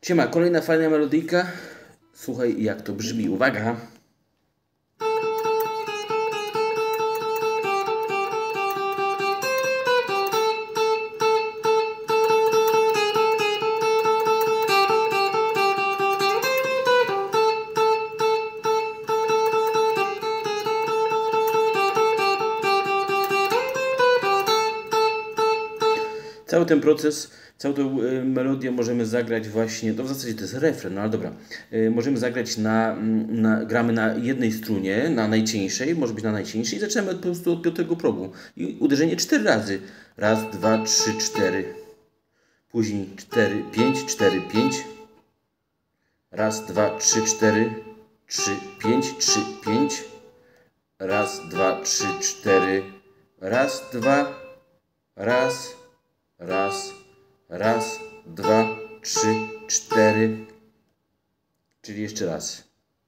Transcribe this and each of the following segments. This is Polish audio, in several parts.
Siema, kolejna fajna melodyjka. Słuchaj, jak to brzmi. Uwaga! Cały ten proces, całą tę melodię możemy zagrać właśnie, to w zasadzie to jest refren, no ale dobra. Możemy zagrać gramy na jednej strunie, na najcieńszej, może być na najcieńszej i zaczynamy po prostu od piątego progu. I uderzenie 4 razy. Raz, 2, 3, 4. Później 4, 5, 4, 5. Raz, 2, 3, 4. 3, 5, 3, 5. Raz, 2, 3, 4. Raz, 2. Raz. Raz, raz, 2, 3, 4. Czyli jeszcze raz.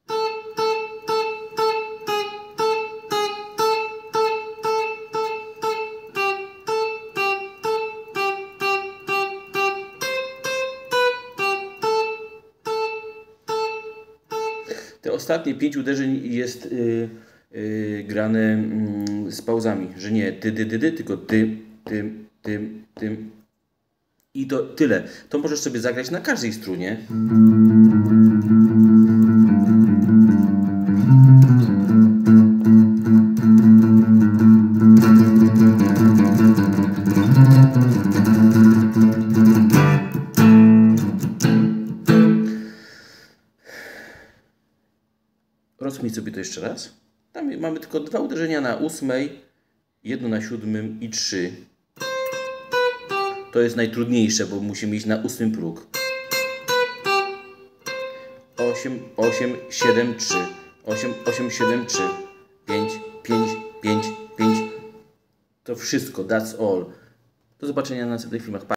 Te ostatnie 5 uderzeń jest grane z pauzami, że nie ty, tylko ty, tym. I to tyle. To możesz sobie zagrać na każdej strunie. Rozkmij sobie to jeszcze raz. Tam mamy tylko 2 uderzenia na 8, jedno na 7 i 3. To jest najtrudniejsze, bo musimy iść na 8 próg. 8, 8, 7, 3. 8, 8, 7, 3. 5, 5, 5, 5. To wszystko. That's all. Do zobaczenia na następnych filmach.